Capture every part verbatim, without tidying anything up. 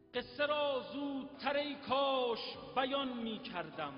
قصه را زودتر ای کاش بیان می کردم،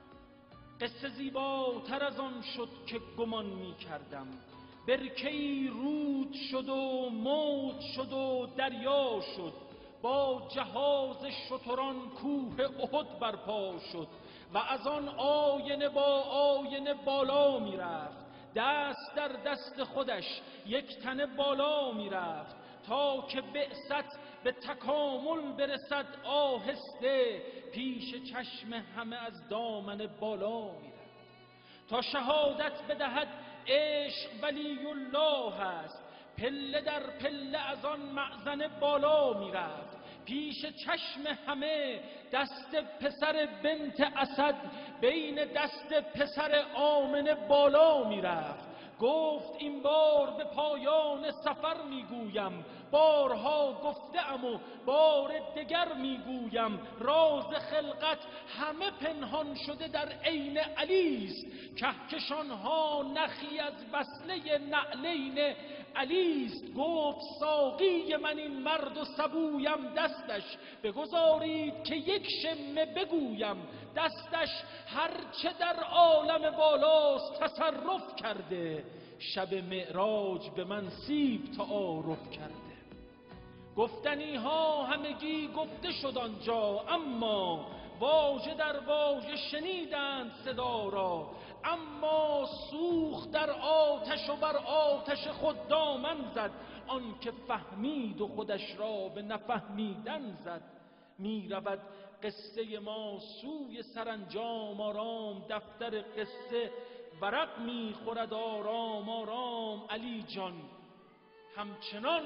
قصه زیباتر از آن شد که گمان می کردم. برکه‌ای رود شد و موج شد و دریا شد، با جهاز شتران کوه احد برپا شد و از آن آینه با آینه بالا می رفت، دست در دست خودش یک تنه بالا می رفت تا که بعثت به تکامل برسد آهسته، پیش چشم همه از دامن بالا می رفت تا شهادت بدهد عشق ولی الله است. پله در پله از آن معزن بالا می رفت، پیش چشم همه دست پسر بنت اسد بین دست پسر آمنه بالا می رفت. گفت این بار به پایان سفر میگویم، بارها گفته‌ام و بار دگر میگویم، راز خلقت همه پنهان شده در عین علیست. کهکشانها نخی از وصله نعلین علیست. گفت ساقی من این مرد و سبویم دستش، بگذارید که یک شمه بگویم دستش، هرچه در عالم بالاست تصرف کرده، شب معراج به من سیب تعارف کرده. گفتنی ها همگی گفته شد آنجا، اما واژه در واژه شنیدند صدا را. اما سوخت در آتش و بر آتش خود دامن زد، آن که فهمید و خودش را به نفهمیدن زد. می رود قصه ما سوی سرانجام، آرام دفتر قصه ورق می خورد آرام آرام. علی جان همچنان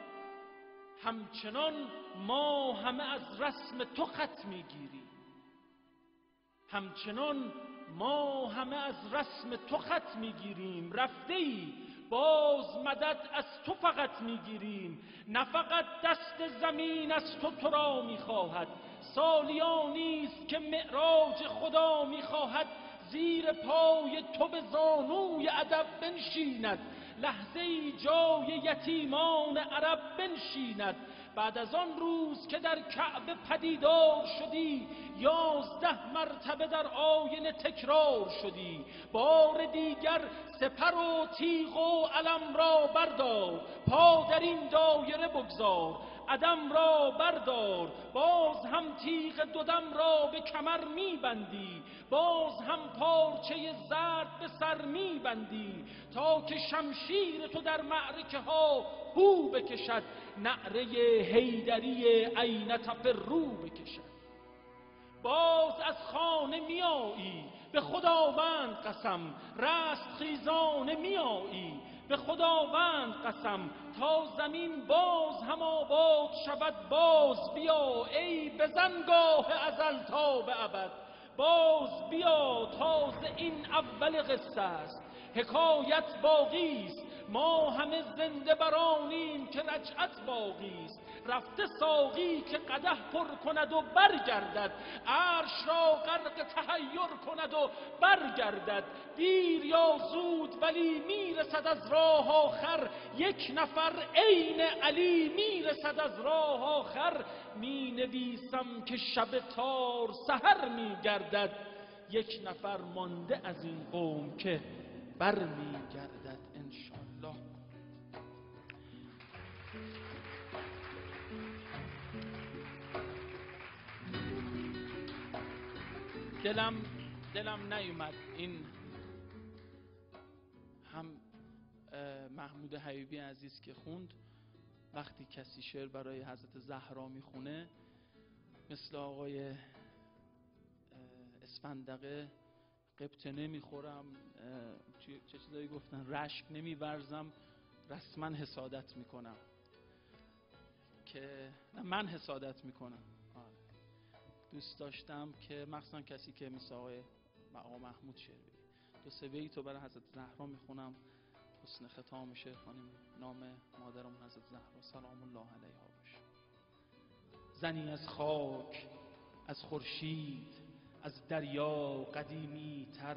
همچنان ما همه از رسم تو خط می گیریم، همچنان ما همه از رسم تو خط می گیریم. رفته ای باز مدد از تو فقط می گیریم، نه فقط دست زمین از تو تو را می خواهد. سالیانی است که معراج خدا می خواهد زیر پای تو به زانوی ادب بنشیند، لحظه ای جای یتیمان عرب بنشیند. بعد از آن روز که در کعبه پدیدار شدی، یازده مرتبه در آینه تکرار شدی. بار دیگر سپر و تیغ و علم را بردار، پا در این دایره بگذار، عدم را بردار. باز هم تیغ دودم را به کمر میبندی، باز هم پارچه زرد به سر میبندی، تا که شمشیر تو در معرکه ها هو بکشد، نعره حیدری این تفرو بکشد. باز از خانه میایی به خداوند قسم، رست خیزانه میایی به خداوند قسم، تا زمین باز هم آباد شود. باز بیا ای بزنگاه ازل تا به ابد، باز بیا تازه این اول قصه است، حکایت باقی است. ما همه زنده برانیم که رجعت باقی است. رفته ساقی که قدح پر کند و برگردد، عرش را غرق تحیر کند و برگردد. دیر یا زود ولی میرسد از راه آخر، یک نفر عین علی میرسد از راه آخر. می نویسم که شب تار سحر میگردد، یک نفر مانده از این قوم که بر میگردد انشالله. دلم دلم نیومد این هم محمود حبیبی عزیز که خوند، وقتی کسی شعر برای حضرت زهرا میخونه مثل آقای اسفندقه قبطه نمیخورم، چه چیزایی گفتن، رشک نمیورزم، رسما حسادت میکنم که من حسادت میکنم. دوست داشتم که مخصوصا کسی که مثل آقای آقا محمود شعر بگه. دو سه بیتو برای حضرت زهرا میخونم، حسن ختام شعر خانم نام مادرمون حضرت زهرا سلام الله علیها باشه. زنی از خاک، از خورشید، از دریا قدیمی تر،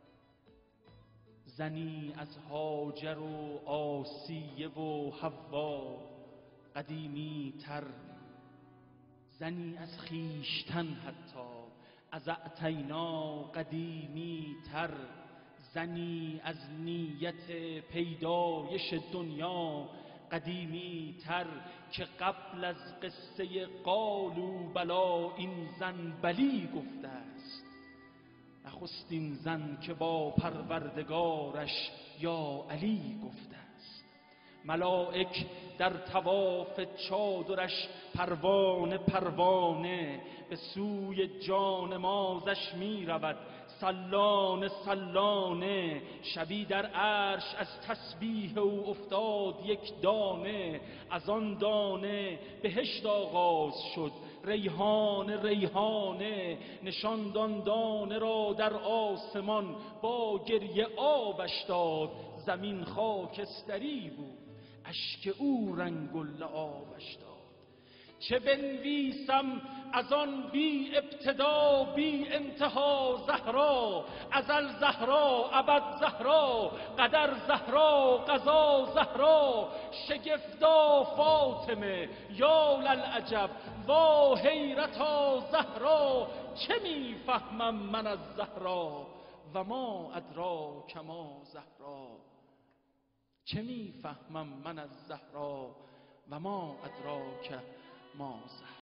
زنی از هاجر و آسیه و حوا قدیمی تر، زنی از خیشتن حتی از اعتینا قدیمی تر، زنی از نیت پیدایش دنیا قدیمی تر، که قبل از قصه قالوا بلا این زن بلی گفته است. نخستین زن که با پروردگارش یا علی گفته است. ملائک در طواف چادرش پروانه پروانه به سوی جانمازش می رود سلانه سلانه. شبی در عرش از تسبیح او افتاد یک دانه، از آن دانه بهشت آغاز شد ریحانه ریحانه. نشاند آن دانه را در آسمان با گریه آبش داد، زمین خاکستری بود اشک او رنگ و لعابش داد. چه بنویسم از آن بی ابتدا بی انتها زهرا، ازل زهرا ابد زهرا قدر زهرا قضا زهرا. شگفتا فاطمه یا للعجب وا حیرتا زهرا. چه میفهمم من از زهرا و ما ادراک ما زهرا. چه میفهمم من از زهرا و ما ادراک ما زهرا.